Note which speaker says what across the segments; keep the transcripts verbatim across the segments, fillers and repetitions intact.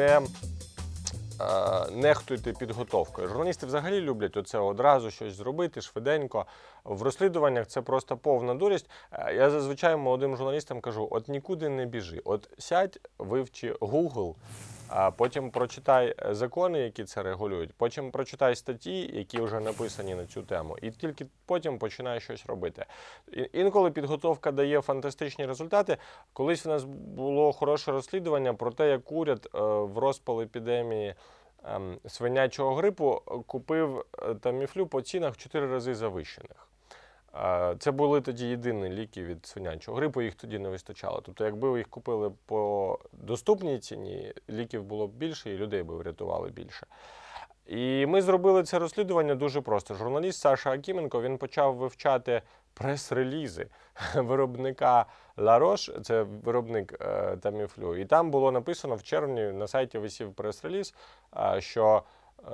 Speaker 1: не нехтуйте підготовкою. Журналісти взагалі люблять оце одразу щось зробити, швиденько. В розслідуваннях це просто повна дурість. Я зазвичай молодим журналістам кажу, от нікуди не біжи. От сядь, вивчи Google, а потім прочитай закони, які це регулюють, потім прочитай статті, які вже написані на цю тему, і тільки потім починай щось робити. Інколи підготовка дає фантастичні результати. Колись в нас було хороше розслідування про те, як уряд в розпал епідемії свинячого грипу купив Таміфлю по цінах в чотири рази завищених. Це були тоді єдині ліки від свинячого грипу, їх тоді не вистачало. Тобто, якби їх купили по доступній ціні, ліків було б більше і людей би врятували більше. І ми зробили це розслідування дуже просто. Журналіст Саша Акіменко, він почав вивчати прес-релізи виробника Ла Рош, це виробник е, Таміфлю. І там було написано в червні, на сайті висів прес-реліз, е, що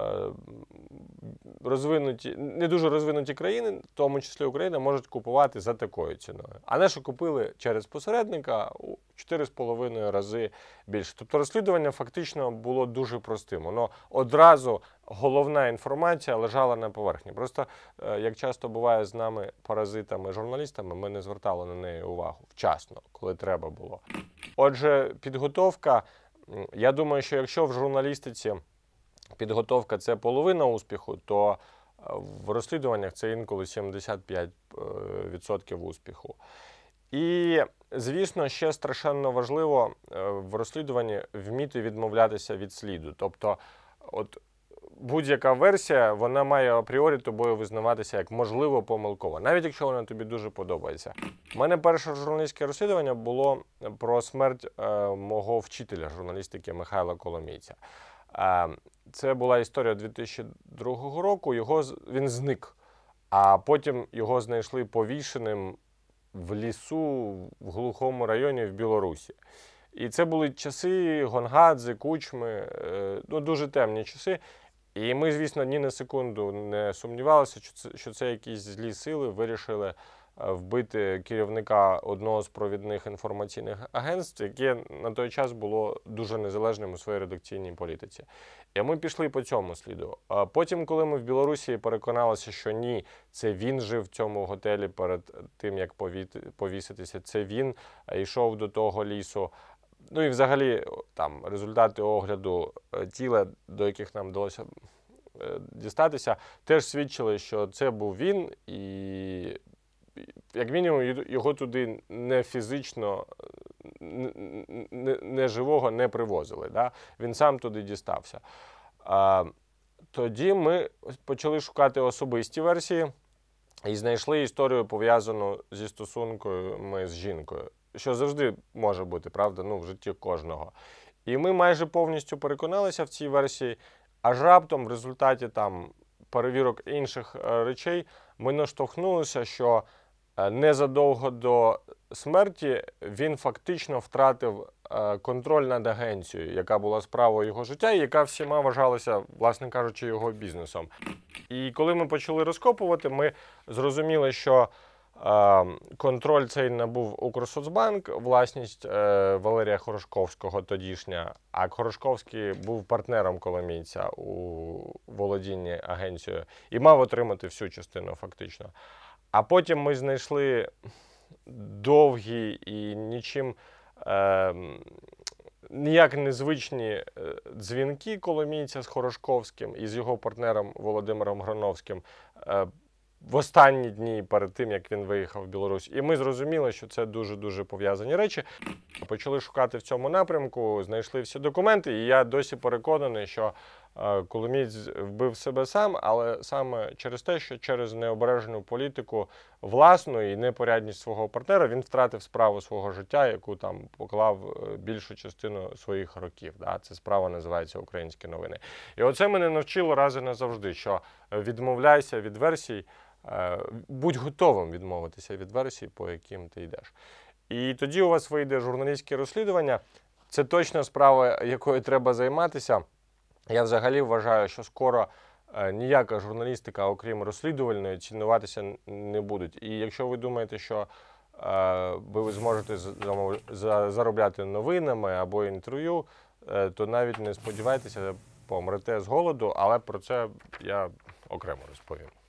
Speaker 1: розвинуті, не дуже розвинуті країни, в тому числі Україна, можуть купувати за такою ціною. А наші купили через посередника у чотири з половиною рази більше. Тобто розслідування фактично було дуже простим. Воно одразу, головна інформація лежала на поверхні. Просто, як часто буває з нами паразитами, журналістами, ми не звертали на неї увагу вчасно, коли треба було. Отже, підготовка, я думаю, що якщо в журналістиці підготовка – це половина успіху, то в розслідуваннях це інколи сімдесят п'ять відсотків успіху. І, звісно, ще страшенно важливо в розслідуванні вміти відмовлятися від сліду. Тобто, от будь-яка версія, вона має апріорі тобою визнаватися як можливо помилкова, навіть якщо вона тобі дуже подобається. У мене перше журналістське розслідування було про смерть е, мого вчителя журналістики Михайла Коломійця. Е, це була історія дві тисячі другого року, його, він зник, а потім його знайшли повішеним в лісу в глухому районі в Білорусі. І це були часи Гонгадзе, Кучми, ну, дуже темні часи. І ми, звісно, ні на секунду не сумнівалися, що це, що це якісь злі сили вирішили вбити керівника одного з провідних інформаційних агентств, яке на той час було дуже незалежним у своїй редакційній політиці. І ми пішли по цьому сліду. А потім, коли ми в Білорусі переконалися, що ні, це він жив в цьому готелі перед тим, як повіситися, це він йшов до того лісу. Ну і взагалі там результати огляду тіла, до яких нам вдалося дістатися, теж свідчили, що це був він, і як мінімум його туди не фізично, не, не живого не привозили. Да? Він сам туди дістався. А, тоді ми почали шукати особисті версії і знайшли історію, пов'язану зі стосунками з жінкою. Що завжди може бути, правда, ну, в житті кожного. І ми майже повністю переконалися в цій версії, аж раптом в результаті там перевірок інших речей ми наштовхнулися, що незадовго до смерті він фактично втратив контроль над агенцією, яка була справою його життя і яка всіма вважалася, власне кажучи, його бізнесом. І коли ми почали розкопувати, ми зрозуміли, що контроль цей набув Укрсоцбанк, власність Валерія Хорошковського тодішня, а Хорошковський був партнером Коломійця у володінні агенцією і мав отримати всю частину фактично. А потім ми знайшли довгі і нічим е, ніяк незвичні дзвінки Коломійця з Хорошковським і з його партнером Володимиром Грановським е, в останні дні перед тим, як він виїхав в Білорусь. І ми зрозуміли, що це дуже-дуже пов'язані речі. Почали шукати в цьому напрямку, знайшли всі документи, і я досі переконаний, що Коломієць вбив себе сам, але саме через те, що через необережну політику власну і непорядність свого партнера він втратив справу свого життя, яку там поклав більшу частину своїх років. Да? Ця справа називається «Українські новини». І оце мене навчило раз і назавжди, що відмовляйся від версій, будь готовим відмовитися від версій, по яким ти йдеш. І тоді у вас вийде журналістське розслідування. Це точно справа, якою треба займатися. Я взагалі вважаю, що скоро ніяка журналістика, окрім розслідувальної, цінуватися не будуть. І якщо ви думаєте, що ви зможете заробляти новинами або інтерв'ю, е, то навіть не сподівайтеся, помрете з голоду, але про це я окремо розповім.